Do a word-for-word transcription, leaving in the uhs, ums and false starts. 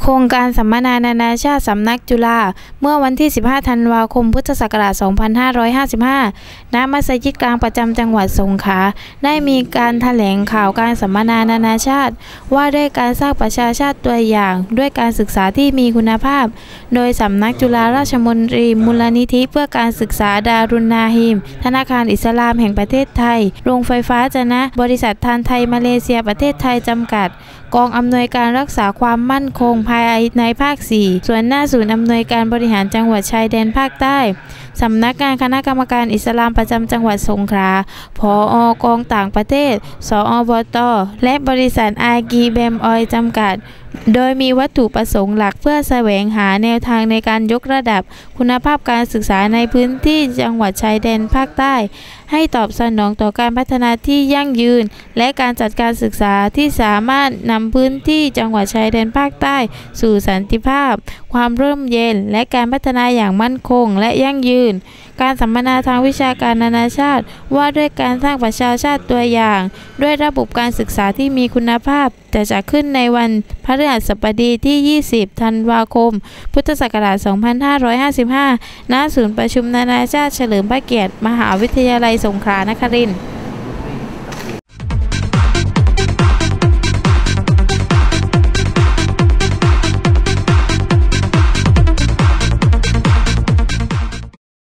โครงการสัมมนานานาชาติสำนักจุฬาเมื่อวันที่ สิบห้า ธันวาคม พุทธศักราช สองพันห้าร้อยห้าสิบห้า ณ มัสยิดกลางประจำจังหวัดสงขลา ได้มีการแถลงข่าวการสัมมนานานาชาติว่าด้วยการสร้างประชาชาติตัวอย่างด้วยการศึกษาที่มีคุณภาพ โดยสำนักจุฬาราชมนตรีมูลนิธิเพื่อการศึกษาดารุนนาฮิมธนาคารอิสลามแห่งประเทศไทยโรงไฟฟ้าจะนะบริษัททานไทยมาเลเซียประเทศไทยจำกัดกองอำนวยการรักษาความมั่นคงภายในภาค สี่ ส่วนหน้าศูนย์อำนวยการบริหารจังหวัดชายแดนภาคใต้สำนักงานคณะกรรมการอิสลามประจำจังหวัดสงขลา ผอ.กองต่างประเทศ สอวต.และบริษัทอากีเบมออยล์จำกัดโดยมีวัตถุประสงค์หลักเพื่อแสวงหาแนวทางในการยกระดับคุณภาพการศึกษาในพื้นที่จังหวัดชายแดนภาคใต้ให้ตอบสนองต่อการพัฒนาที่ยั่งยืนและการจัดการศึกษาที่สามารถนำพื้นที่จังหวัดชายแดนภาคใต้สู่สันติภาพความร่มเย็นและการพัฒนาอย่างมั่นคงและยั่งยืนการสัมมนาทางวิชาการนานาชาติว่าด้วยการสร้างประชาชาติตัวอย่างด้วยระบบการศึกษาที่มีคุณภาพจะจัดขึ้นในวันพฤหัสบดีที่ ยี่สิบ ธันวาคม พุทธศักราช สองพันห้าร้อยห้าสิบห้า ณ ศูนย์ประชุมนานาชาติเฉลิมพระเกียรติมหาวิทยาลัยสงขลานครินทร์